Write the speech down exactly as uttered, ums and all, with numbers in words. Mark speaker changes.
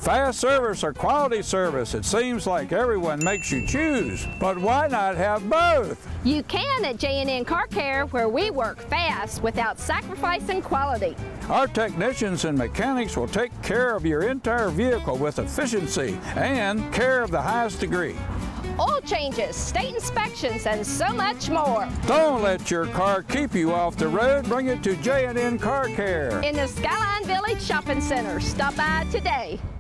Speaker 1: Fast service or quality service, it seems like everyone makes you choose. But why not have both?
Speaker 2: You can at J and N Car Care, where we work fast without sacrificing quality.
Speaker 1: Our technicians and mechanics will take care of your entire vehicle with efficiency and care of the highest degree.
Speaker 2: Oil changes, state inspections, and so much more.
Speaker 1: Don't let your car keep you off the road. Bring it to J and N Car Care
Speaker 2: in the Skyline Village Shopping Center. Stop by today.